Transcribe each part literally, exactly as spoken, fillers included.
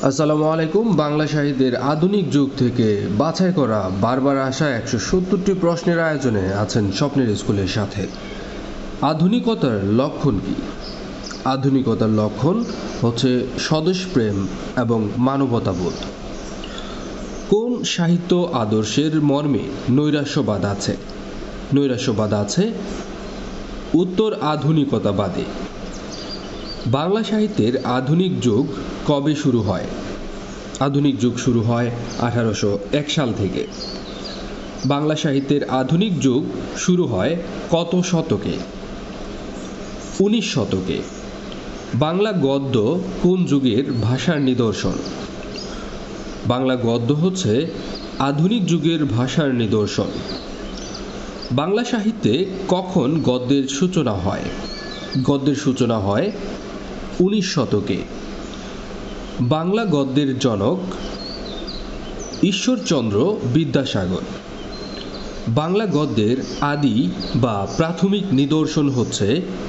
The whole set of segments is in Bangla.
আসসালামু আলাইকুম। বাংলা সাহিত্যের আধুনিক যুগ থেকে বাছাই করা বারবার আসা একশো সত্তরটি প্রশ্নের আয়োজনে আছেন স্বপ্নের স্কুলের সাথে। আধুনিকতার লক্ষণ কি? আধুনিকতার লক্ষণ হচ্ছে স্বদেশপ্রেম এবং মানবতাবোধ। কোন সাহিত্য আদর্শের মর্মে নৈরাশ্যবাদ আছে? নৈরাশ্যবাদ আছে উত্তর আধুনিকতাবাদে। বাংলা সাহিত্যের আধুনিক যুগ কবে শুরু হয়? আধুনিক যুগ শুরু হয় আঠারোশো এক সাল থেকে। বাংলা সাহিত্যের আধুনিক যুগ শুরু হয় কত শতকে? উনিশ শতকে। বাংলা গদ্য কোন যুগের ভাষার নিদর্শন? বাংলা গদ্য হচ্ছে আধুনিক যুগের ভাষার নিদর্শন। বাংলা সাহিত্যে কখন গদ্যের সূচনা হয়? গদ্যের সূচনা হয় উনিশ শতকে। বাংলা গদ্যের জনক ঈশ্বরচন্দ্র বিদ্যাসাগর। বাংলা গদ্যের আদি বা প্রাথমিক নিদর্শন হচ্ছে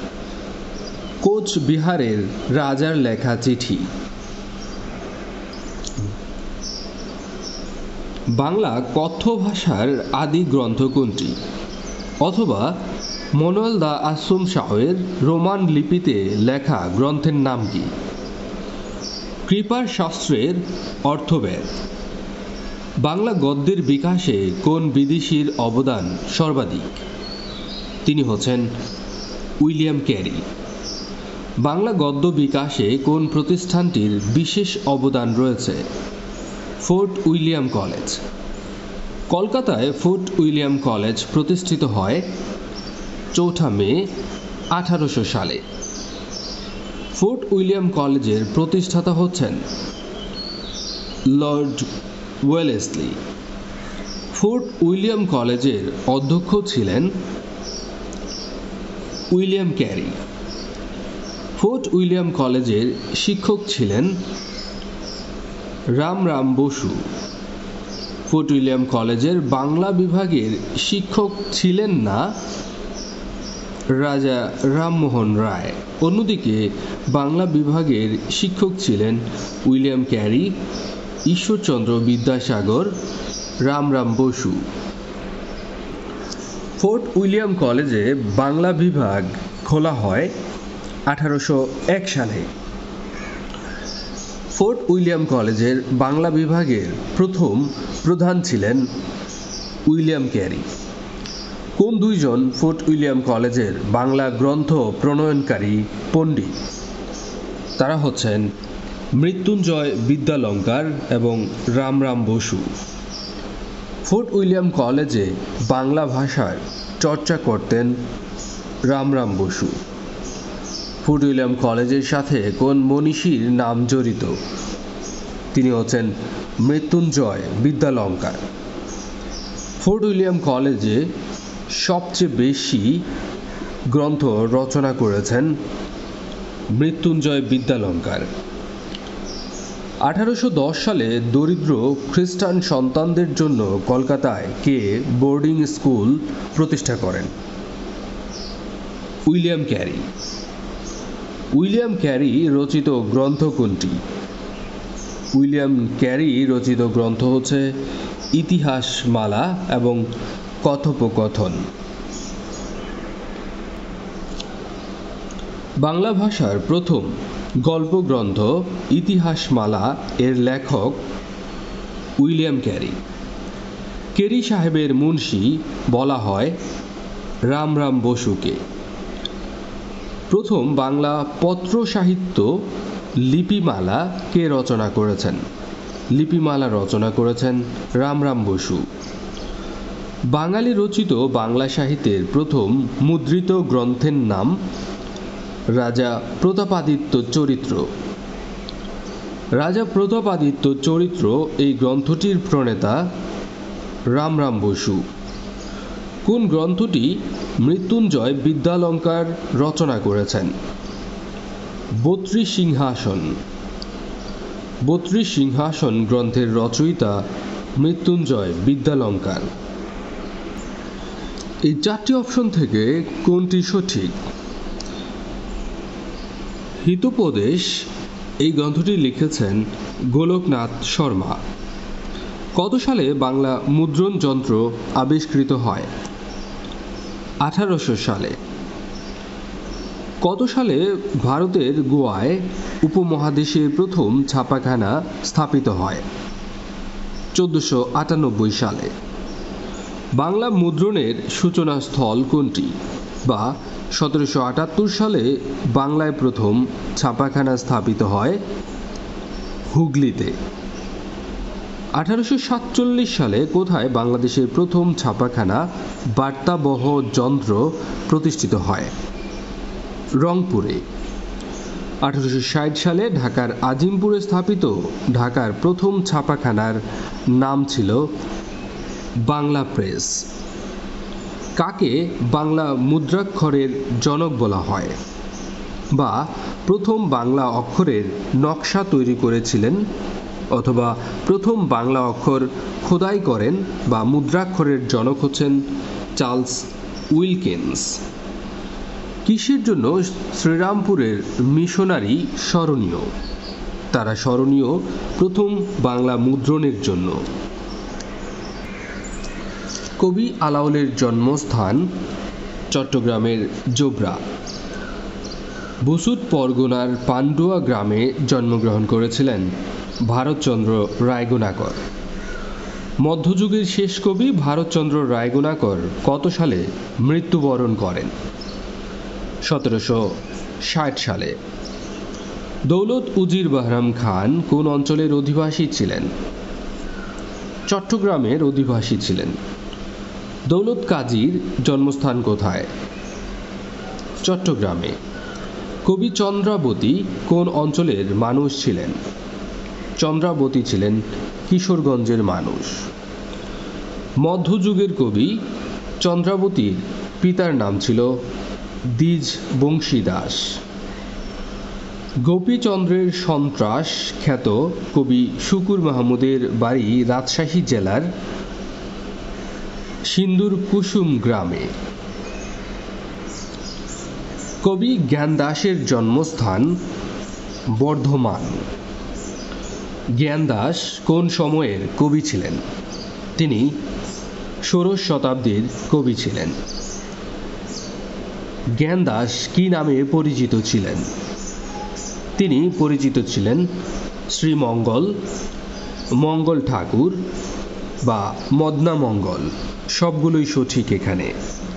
কোচবিহারের রাজার লেখা চিঠি। বাংলা কথ্য ভাষার আদি গ্রন্থ কোনটি? অথবা মনোয়েল দা আসমুম শাহের রোমান লিপিতে লেখা গ্রন্থের নাম কি? কৃপার শাস্ত্রের অর্থবেদ। বাংলা গদ্যের বিকাশে কোন বিদেশির অবদান সর্বাধিক? তিনি হচ্ছেন উইলিয়াম ক্যারি। বাংলা গদ্য বিকাশে কোন প্রতিষ্ঠানটির বিশেষ অবদান রয়েছে? Fort William College. কলকাতায় ফোর্ট উইলিয়াম কলেজ প্রতিষ্ঠিত হয় চৌঠা মে আঠারোশো সালে। ফোর্ট উইলিয়াম কলেজের প্রতিষ্ঠাতা হচ্ছেন লর্ড ওয়েলেসলি। ফোর্ট উইলিয়াম কলেজের অধ্যক্ষ ছিলেন উইলিয়াম ক্যারি। ফোর্ট উইলিয়াম কলেজের শিক্ষক ছিলেন রামরাম বসু। ফোর্ট উইলিয়াম কলেজের বাংলা বিভাগের শিক্ষক ছিলেন না রাজা রামমোহন রায়। অন্যদিকে বাংলা বিভাগের শিক্ষক ছিলেন William Carey, Ishwarchandra Vidyasagar, Ramram Basu. Fort William কলেজে বাংলা বিভাগ খোলা হয় আঠারোশো এক সালে। ফোর্ট উইলিয়াম কলেজের বাংলা বিভাগের প্রথম প্রধান ছিলেন উইলিয়াম ক্যারি। কোন দুইজন ফোর্ট উইলিয়াম কলেজের বাংলা গ্রন্থ প্রণয়নকারী পণ্ডিত? তারা হচ্ছেন মৃত্যুঞ্জয় বিদ্যালঙ্কার এবং রামরাম বসু। ফোর্ট উইলিয়াম কলেজে বাংলা ভাষার চর্চা করতেন রামরাম বসু। ফোর্ট উইলিয়াম কলেজের সাথে কোন মনীষীর নাম জড়িত? তিনি হচ্ছেন মৃত্যুঞ্জয় বিদ্যালঙ্কার। ফোর্ট উইলিয়াম কলেজে সবচেয়ে বেশি গ্রন্থ রচনা করেছেন মৃত্যুঞ্জয় বিদ্যালঙ্কার। আঠারোশো দশ সালে দরিদ্র খ্রিস্টান সন্তানদের জন্য কলকাতায় কে বোর্ডিং স্কুল প্রতিষ্ঠা করেন? William carry. উইলিয়াম ক্যারি রচিত গ্রন্থ কোনটি? উইলিয়াম ক্যারি রচিত গ্রন্থ হচ্ছে ইতিহাসমালা এবং কথোপকথন। বাংলা ভাষার প্রথম গল্প গ্রন্থ ইতিহাসমালা এর লেখক উইলিয়াম ক্যারি। ক্যারি সাহেবের মুন্সি বলা হয় রামরাম বসুকে। প্রথম বাংলা পত্র সাহিত্য লিপিমালা কে রচনা করেছেন? লিপিমালা রচনা করেছেন রামরাম বসু। বাঙালি রচিত বাংলা সাহিত্যের প্রথম মুদ্রিত গ্রন্থের নাম রাজা প্রতাপাদিত্য চরিত্র। রাজা প্রতাপাদিত্য চরিত্র এই গ্রন্থটির প্রণেতা রামরাম বসু। কোন গ্রন্থটি মৃত্যুঞ্জয় বিদ্যালঙ্কার রচনা করেছেন? বত্রিশ সিংহাসন। বত্রিশ সিংহাসন গ্রন্থের রচয়িতা মৃত্যুঞ্জয় বিদ্যালঙ্কার। এই চারটি অপশন থেকে কোনটি সঠিক? হিতোপদেশ এই গ্রন্থটি লিখেছেন গোলকনাথ শর্মা। কত সালে বাংলা মুদ্রণ যন্ত্র আবিষ্কৃত হয়? আঠারোশো সালে। কত সালে ভারতের গোয়ায় উপমহাদেশে প্রথম ছাপাখানা স্থাপিত হয়? চোদ্দশো আটানব্বই সালে। বাংলা মুদ্রণের সূচনাস্থল কোনটি? বা সতেরোশো আটাত্তর সালে বাংলায় প্রথম ছাপাখানা স্থাপিত হয় হুগলিতে। আঠারোশো সাতচল্লিশ সালে কোথায় বাংলাদেশের প্রথম ছাপাখানা বার্তাবহ যন্ত্র প্রতিষ্ঠিত হয়? রংপুরে। আঠারোশো ষাট সালে ঢাকার আজিমপুরে স্থাপিত ঢাকার প্রথম ছাপাখানার নাম ছিল বাংলা প্রেস। কাকে বাংলা মুদ্রাক্ষরের জনক বলা হয়? বা প্রথম বাংলা অক্ষরের নকশা তৈরি করেছিলেন অথবা প্রথম বাংলা অক্ষর খোদাই করেন বা মুদ্রাক্ষরের জনক হচ্ছেন চার্লস উইলকিন্স। কিসের জন্য শ্রীরামপুরের মিশনারি স্মরণীয়? তারা স্মরণীয় প্রথম বাংলা মুদ্রণের জন্য। কবি আলাওলের জন্মস্থান চট্টগ্রামের জোবরা। বসুত পরগনার পান্ডুয়া গ্রামে জন্মগ্রহণ করেছিলেন ভারতচন্দ্র রায়গুণাকর। মধ্যযুগের শেষ কবি ভারতচন্দ্র রায়গুণাকর কত সালে মৃত্যুবরণ করেন? সতেরোশো ষাট সালে। দৌলত উজির বাহরাম খান কোন অঞ্চলের অধিবাসী ছিলেন? চট্টগ্রামের অধিবাসী ছিলেন। দৌলত কাজীর জন্মস্থান কোথায়? চট্টগ্রামে। কবি চন্দ্রাবতী কোন অঞ্চলের মানুষ ছিলেন? চন্দ্রাবতী ছিলেন কিশোরগঞ্জের মানুষ। মধ্যযুগের কবি চন্দ্রাবতীর পিতার নাম ছিল দ্বিজ বংশীদাস। গোপীচন্দ্রের সন্ত্রাস খ্যাত কবি শুকুর মাহমুদের বাড়ি রাজশাহী জেলার সিন্দুর কুসুম গ্রামে। কবি জ্ঞানদাসের জন্মস্থান বর্ধমান। জ্ঞানদাস কোন সময়ের কবি ছিলেন? তিনি ষোড়শ শতাব্দীর কবি ছিলেন। জ্ঞানদাস কি নামে পরিচিত ছিলেন? তিনি পরিচিত ছিলেন শ্রীমঙ্গল, মঙ্গল ঠাকুর বা মদনা মঙ্গল। সবগুলোই সঠিক এখানে।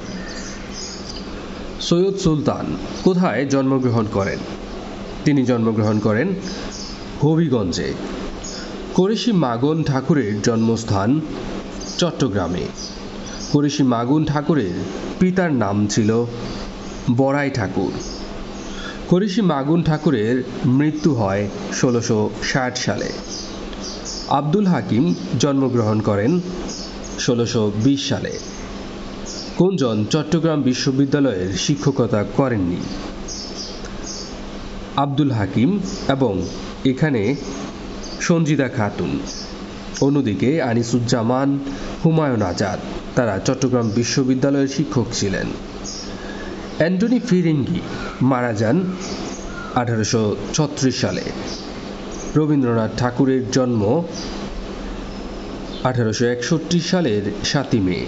সৈয়দ সুলতান কোথায় জন্মগ্রহণ করেন? তিনি জন্মগ্রহণ করেন হবিগঞ্জে। করেশি মাগন ঠাকুরের জন্মস্থান চট্টগ্রামে। করেশি মাগুন ঠাকুরের পিতার নাম ছিল বড়াই ঠাকুর। করেশি মাগুন ঠাকুরের মৃত্যু হয় ষোলোশো ষাট সালে। আব্দুল হাকিম জন্মগ্রহণ করেন ষোলোশো বিশ সালে। কোনজন চট্টগ্রাম বিশ্ববিদ্যালয়ের শিক্ষকতা করেননি? আব্দুল হাকিম এবং এখানে সঞ্জিদা খাতুন। অন্যদিকে আনিসুজ্জামান, হুমায়ুন আজাদ তারা চট্টগ্রাম বিশ্ববিদ্যালয়ের শিক্ষক ছিলেন। অ্যান্টনি ফিরিঙ্গি মারা যান আঠারোশো ছত্রিশ সালে। রবীন্দ্রনাথ ঠাকুরের জন্ম আঠারোশো একষট্টি সালের সাতই মে।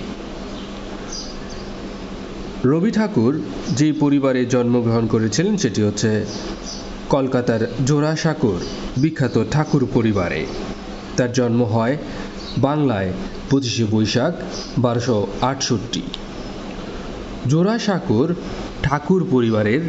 রবি ঠাকুর যে পরিবারে জন্মগ্রহণ করেছিলেন সেটি হচ্ছে কলকাতার জোড়াসাঁকোর বিখ্যাত ঠাকুর পরিবারে। তার জন্ম হয় বাংলায় পঁচিশে বৈশাখ বারোশো আটষট্টি। জোড়াসাঁকোর ঠাকুর পরিবারের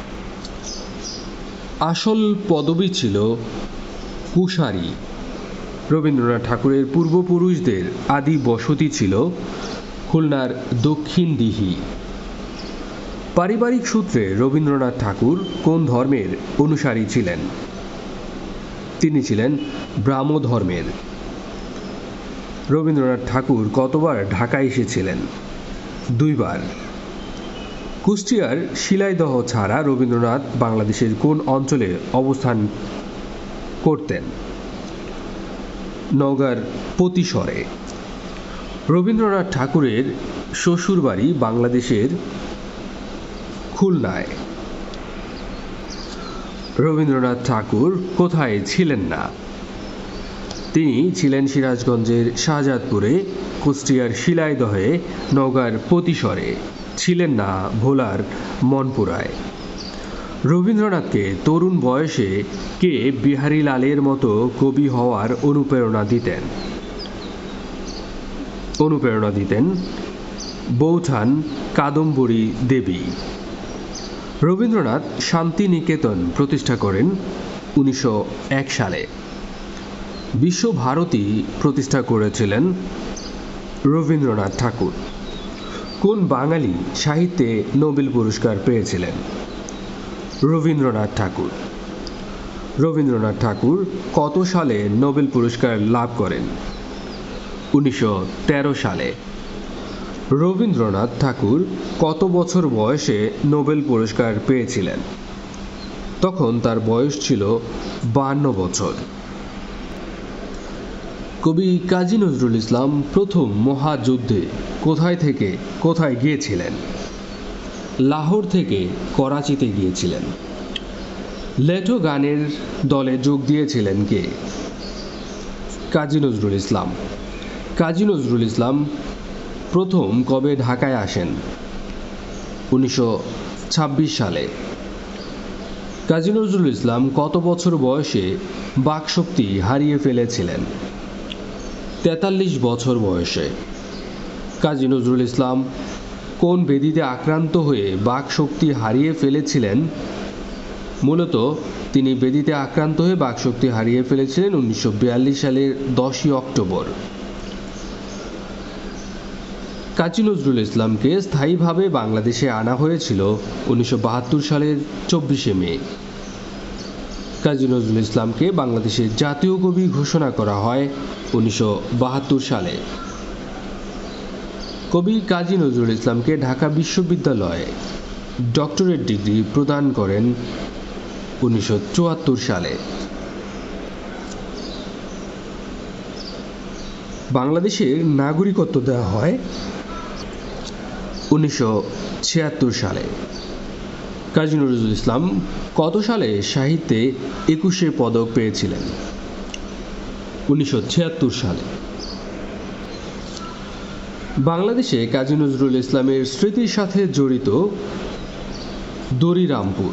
আসল পদবী ছিল কুশারী। রবীন্দ্রনাথ ঠাকুরের পূর্বপুরুষদের আদি বসতি ছিল খুলনার দক্ষিণ দিঘি। পারিবারিক সূত্রে রবীন্দ্রনাথ ঠাকুর কোন ধর্মের অনুসারী ছিলেন? তিনি ছিলেন ব্রাহ্ম ধর্মের। রবীন্দ্রনাথ ঠাকুর কতবার ঢাকা এসেছিলেন? দুইবার। কুষ্টিয়ার শিলাইদহ ছাড়া রবীন্দ্রনাথ বাংলাদেশের কোন অঞ্চলে অবস্থান করতেন? নওগাঁর পতিশরে। রবীন্দ্রনাথ ঠাকুরের শ্বশুরবাড়ি বাংলাদেশের খুলনায়। রবীন্দ্রনাথ ঠাকুর কোথায় ছিলেন না? তিনি ছিলেন সিরাজগঞ্জের শাহজাদপুরে, কুষ্টিয়ার শিলাইদহে, নওগাঁর পতিশরে, ছিলেন না ভোলার মনপুরায়। রবীন্দ্রনাথকে তরুণ বয়সে কে বিহারীলালের মতো কবি হওয়ার অনুপ্রেরণা দিতেন অনুপ্রেরণা দিতেন বৌঠান কাদম্বরী দেবী। রবীন্দ্রনাথ শান্তিনিকেতন প্রতিষ্ঠা করেন উনিশশো এক সালে। বিশ্বভারতী প্রতিষ্ঠা করেছিলেন রবীন্দ্রনাথ ঠাকুর। কোন বাঙালি সাহিত্যে নোবেল পুরস্কার পেয়েছিলেন? রবীন্দ্রনাথ ঠাকুর। রবীন্দ্রনাথ ঠাকুর কত সালে নোবেল পুরস্কার লাভ করেন? উনিশশো তেরো সালে। রবীন্দ্রনাথ ঠাকুর কত বছর বয়সে নোবেল পুরস্কার পেয়েছিলেন? তখন তার বয়স ছিল বাহান্ন বছর। কবি কাজী নজরুল ইসলাম প্রথম মহাযুদ্ধে কোথায় থেকে কোথায় গিয়েছিলেন? লাহোর থেকে করাচিতে গিয়েছিলেন। লেঠো গানের দলে যোগ দিয়েছিলেন কে? কাজী নজরুল ইসলাম। কাজী নজরুল ইসলাম প্রথম কবে ঢাকায় আসেন? উনিশশো ছাব্বিশ সালে। কাজী নজরুল ইসলাম কত বছর বয়সে বাকশক্তি হারিয়ে ফেলেছিলেন? তেতাল্লিশ বছর বয়সে। কাজী নজরুল ইসলাম কোন ব্যাধিতে আক্রান্ত হয়ে বাকশক্তি হারিয়ে ফেলেছিলেন? মূলত তিনি ব্যাধিতে আক্রান্ত হয়ে বাকশক্তি হারিয়ে ফেলেছিলেন উনিশশো বিয়াল্লিশ সালের দশই অক্টোবর। কাজী নজরুল ইসলামকে স্থায়ীভাবে বাংলাদেশে আনা হয়েছিল উনিশশো বাহাত্তর সালের চব্বিশে মে। কাজী নজরুল ইসলামকে বাংলাদেশের জাতীয় কবি ঘোষণা করা হয় উনিশশো বাহাত্তর সালে। কবি কাজী নজরুল ইসলামকে ঢাকা বিশ্ববিদ্যালয়ে ডক্টরেট ডিগ্রি প্রদান করেন উনিশশো চুয়াত্তর সালে। বাংলাদেশের নাগরিকত্ব দেওয়া হয় উনিশশো ছিয়াত্তর সালে। কাজী নজরুল ইসলাম কত সালে সাহিত্যে একুশে পদক পেয়েছিলেন? উনিশশো ছিয়াত্তর সালে। বাংলাদেশে কাজী নজরুল ইসলামের স্মৃতির সাথে জড়িত দড়িরামপুর।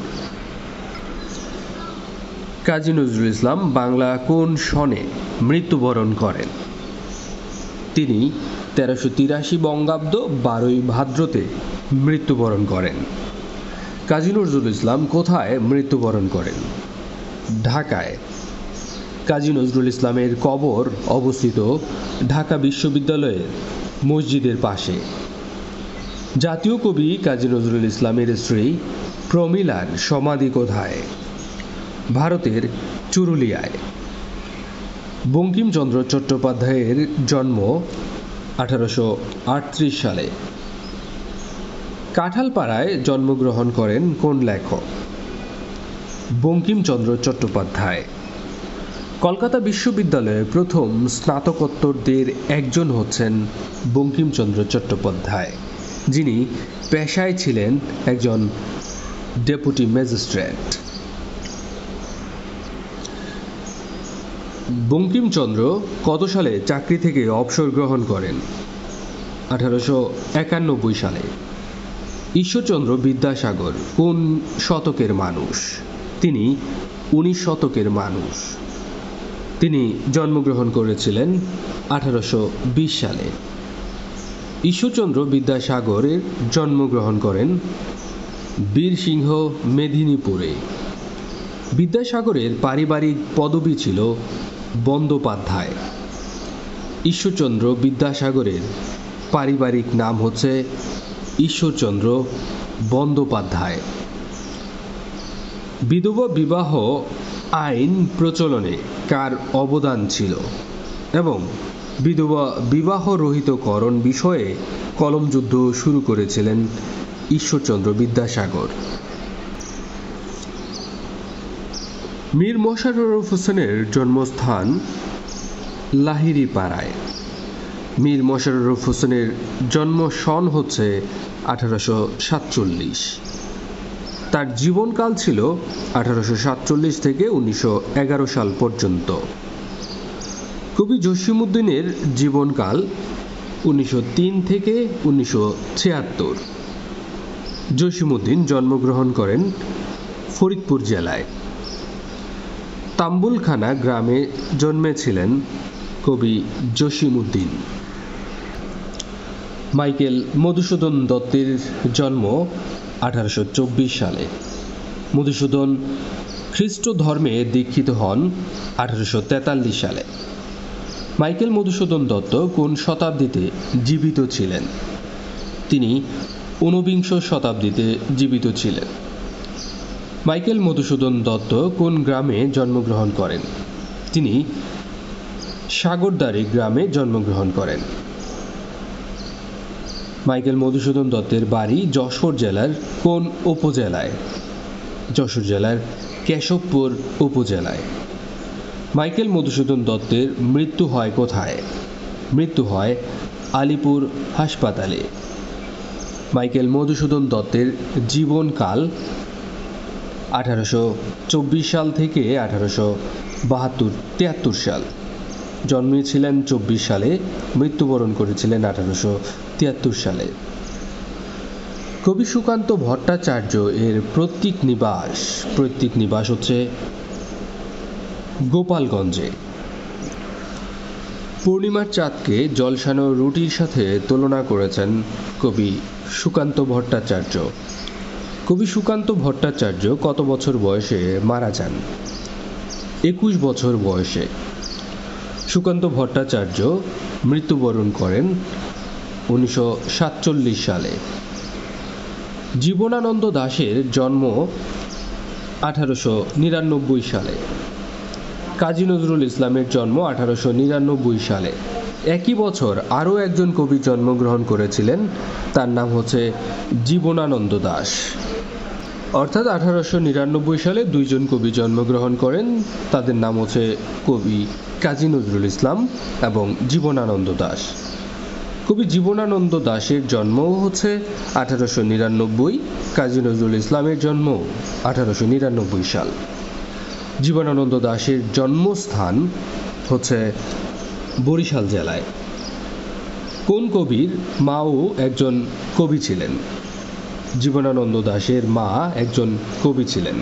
কাজী নজরুল ইসলাম বাংলা কোন সনে মৃত্যুবরণ করেন? তিনি তেরোশো তিরাশি বঙ্গাব্দ বারোই ভাদ্রতে মৃত্যুবরণ করেন। কাজী নজরুল ইসলাম কোথায় মৃত্যুবরণ করেন? ঢাকায়। কাজী নজরুল ইসলামের কবর অবস্থিত ঢাকা বিশ্ববিদ্যালয়ের মসজিদের পাশে। জাতীয় কবি কাজী নজরুল ইসলামের স্ত্রী প্রমীলার সমাধি কোথায়? ভারতের চুরুলিয়ায়। বঙ্কিমচন্দ্র চট্টোপাধ্যায়ের জন্ম আঠারোশো আটত্রিশ সালে। কাঁঠালপাড়ায় জন্মগ্রহণ করেন কোন লেখক? বঙ্কিমচন্দ্র চট্টোপাধ্যায়। কলকাতা বিশ্ববিদ্যালয়ে প্রথম স্নাতকোত্তরদের একজন হচ্ছেন বঙ্কিমচন্দ্র চট্টোপাধ্যায়, যিনি পেশায় ছিলেন একজন ডেপুটি ম্যাজিস্ট্রেট। বঙ্কিমচন্দ্র কত সালে চাকরি থেকে অবসর গ্রহণ করেন? আঠারোশো একানব্বই সালে। ঈশ্বরচন্দ্র বিদ্যাসাগর কোন শতকের মানুষ? তিনি উনিশ শতকের মানুষ। তিনি জন্মগ্রহণ করেছিলেন আঠারোশো বিশ সালে। ঈশ্বরচন্দ্র বিদ্যাসাগরের জন্মগ্রহণ করেন বীরসিংহ মেদিনীপুরে। বিদ্যাসাগরের পারিবারিক পদবি ছিল বন্দ্যোপাধ্যায়। ঈশ্বরচন্দ্র বিদ্যাসাগরের পারিবারিক নাম হচ্ছে ঈশ্বরচন্দ্র বন্দ্যোপাধ্যায়। বিধবা বিবাহ আইন প্রচলনে কার অবদান ছিল এবং বিধবা বিবাহ রহিতকরণ বিষয়ে কলমযুদ্ধ শুরু করেছিলেন ঈশ্বরচন্দ্র বিদ্যাসাগর। মীর মশাররফ হোসেনের জন্মস্থান লাহিড়ী পাড়ায়। মীর মশাররফ হোসেনের জন্ম সন হচ্ছে আঠারোশো সাতচল্লিশ। তার জীবনকাল ছিল আঠারোশো সাতচল্লিশ থেকে উনিশশো এগারো সাল পর্যন্ত। কবি জসীমউদ্দীনের জীবনকাল উনিশশো তিন থেকে উনিশশো ছিয়াত্তর। জসীমউদ্দীন জন্মগ্রহণ করেন ফরিদপুর জেলায়। তাম্বুলখানা গ্রামে জন্মেছিলেন কবি জসীমউদ্দীন। মাইকেল মধুসূদন দত্তের জন্ম আঠারোশো চব্বিশ সালে। মধুসূদন খ্রিস্ট ধর্মে দীক্ষিত হন আঠারোশো তেতাল্লিশ সালে। মাইকেল মধুসূদন দত্ত কোন শতাব্দীতে জীবিত ছিলেন? তিনি ঊনবিংশ শতাব্দীতে জীবিত ছিলেন। মাইকেল মধুসূদন দত্ত কোন গ্রামে জন্মগ্রহণ করেন? তিনি সাগরদাড়ি গ্রামে জন্মগ্রহণ করেন। মাইকেল মধুসূদন দত্তের বাড়ি যশোর জেলার কোন উপজেলায়? যশোর জেলার কেশবপুর উপজেলায়। মাইকেল মধুসূদন দত্তের মৃত্যু হয় কোথায়? মৃত্যু হয় আলিপুর হাসপাতালে। মাইকেল মধুসূদন দত্তের জীবনকাল আঠারোশো চব্বিশ সাল থেকে আঠারোশো বাহাত্তর তিয়াত্তর সাল। জন্মেছিলেন চব্বিশ সালে, মৃত্যুবরণ করেছিলেন আঠারোশো তিয়াত্তর সালে। কবি সুকান্ত ভট্টাচার্য এর পৈতৃক নিবাস পৈতৃক নিবাস হচ্ছে গোপালগঞ্জে। পূর্ণিমার চাঁদকে জলসানো রুটির সাথে তুলনা করেছেন কবি সুকান্ত ভট্টাচার্য। কবি সুকান্ত ভট্টাচার্য কত বছর বয়সে মারা যান? একুশ বছর বয়সে। সুকান্ত ভট্টাচার্য মৃত্যুবরণ করেন উনিশশো সাতচল্লিশ সালে। জীবনানন্দ দাশের জন্ম আঠারোশো নিরানব্বই সালে। কাজী নজরুল ইসলামের জন্ম আঠারোশো নিরানব্বই সালে। একই বছর আরও একজন কবি জন্মগ্রহণ করেছিলেন, তার নাম হচ্ছে জীবনানন্দ দাশ। অর্থাৎ আঠারোশো নিরানব্বই সালে দুইজন কবি জন্মগ্রহণ করেন, তাদের নাম হচ্ছে কবি কাজী নজরুল ইসলাম এবং জীবনানন্দ দাশ। কবি জীবনানন্দ দাশের জন্মও হচ্ছে আঠারোশো নিরানব্বই, কাজী নজরুল ইসলামের জন্ম আঠারোশো নিরানব্বই সাল। জীবনানন্দ দাশের জন্মস্থান হচ্ছে বরিশাল জেলায়। কোন কবির মাও একজন কবি ছিলেন? জীবনানন্দ দাশের মা একজন কবি ছিলেন।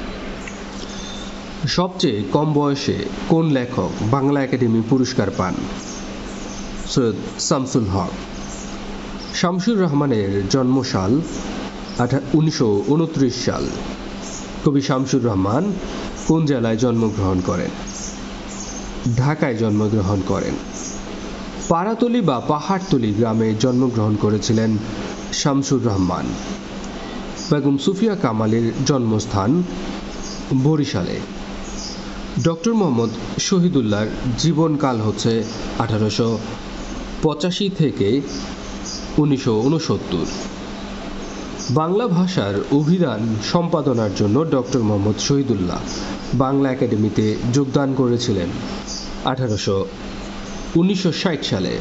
সবচেয়ে কম বয়সে কোন লেখক বাংলা একাডেমি পুরস্কার পান? সৈয়দ শামসুল হক। শামসুর রহমানের জন্মসাল উনিশশো উনত্রিশ সাল। কবি শামসুর রহমান কোন জেলায় জন্মগ্রহণ করেন? ঢাকায় জন্মগ্রহণ করেন। পাড়াতলী বা পাহাড়তলী গ্রামে জন্মগ্রহণ করেছিলেন শামসুর রহমান। বেগম সুফিয়া কামালের জন্মস্থান বরিশালে। ডক্টর মোহাম্মদ শহীদুল্লাহর জীবনকাল হচ্ছে আঠারোশো পঁচাশি থেকে উনিশশো উনসত্তর। বাংলা ভাষার অভিধান সম্পাদনার জন্য ডক্টর মোহাম্মদ শহীদুল্লাহ বাংলা একাডেমিতে যোগদান করেছিলেন আঠারোশো উনিশশো ষাট সালে।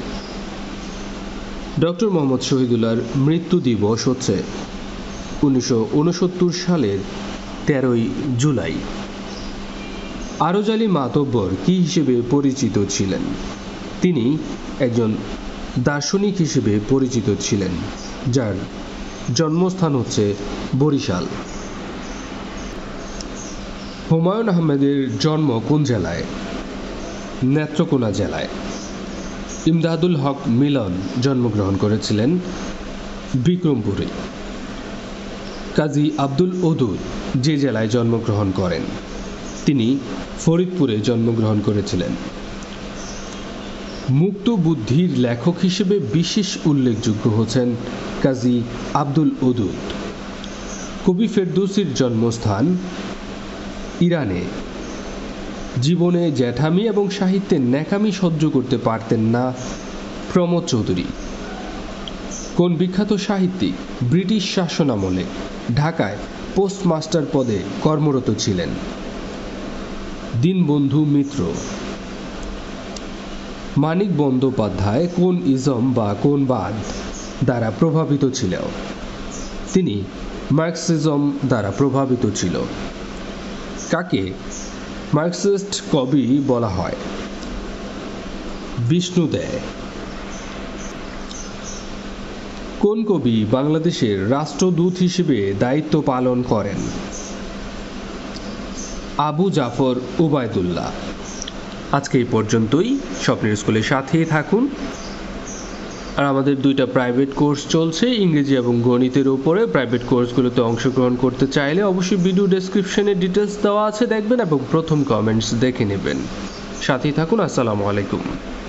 ডক্টর মোহাম্মদ শহীদুল্লাহর মৃত্যু দিবস হচ্ছে উনিশশো উনসত্তর সালের তেরোই জুলাই। আরজ আলী মাতব্বর কি হিসেবে পরিচিত ছিলেন? তিনি একজন দার্শনিক হিসেবে পরিচিত ছিলেন, যার জন্মস্থান হচ্ছে বরিশাল। হুমায়ুন আহমেদের জন্ম কোন জেলায়? নেত্রকোনা জেলায়। ইমদাদুল হক মিলন জন্মগ্রহণ করেছিলেন বিক্রমপুরে। কাজী আব্দুল ওদুদ যে জেলায় জন্মগ্রহণ করেন? তিনি ফরিদপুরে জন্মগ্রহণ করেছিলেন। মুক্ত বুদ্ধির লেখক হিসেবে বিশেষ উল্লেখযোগ্য হচ্ছেন কাজী আব্দুল ওদুদ। কবি ফেরদৌসীর জন্মস্থান ইরানে। জীবনে জ্যাঠামি এবং সাহিত্যে ন্যাকামি সহ্য করতে পারতেন না প্রমোদ চৌধুরী। কোন বিখ্যাত সাহিত্যিক ব্রিটিশ শাসনামলে ঢাকায় পোস্টমাস্টার পদে কর্মরত ছিলেন? দীনবন্ধু মিত্র। মানিক বন্দ্যোপাধ্যায় কোন ইজম বা কোন বাদ দ্বারা প্রভাবিত ছিল? তিনি মার্কসিজম দ্বারা প্রভাবিত ছিল। কাকে মার্কসিস্ট কবি বলা হয়? বিষ্ণু দেয়? কোন কবি বাংলাদেশের রাষ্ট্রদূত হিসেবে দায়িত্ব পালন করেন? আবু জাফর উবায়দুল্লাহ। আজকে এই পর্যন্তই। স্বপ্নের স্কুলের সাথেই থাকুন। আর আমাদের দুইটা প্রাইভেট কোর্স চলছে ইংরেজি এবং গণিতের উপরে। প্রাইভেট কোর্সগুলোতে অংশগ্রহণ করতে চাইলে অবশ্যই ভিডিও ডেসক্রিপশনে ডিটেলস দেওয়া আছে, দেখবেন এবং প্রথম কমেন্টস দেখে নেবেন। সাথেই থাকুন। আসসালামু আলাইকুম।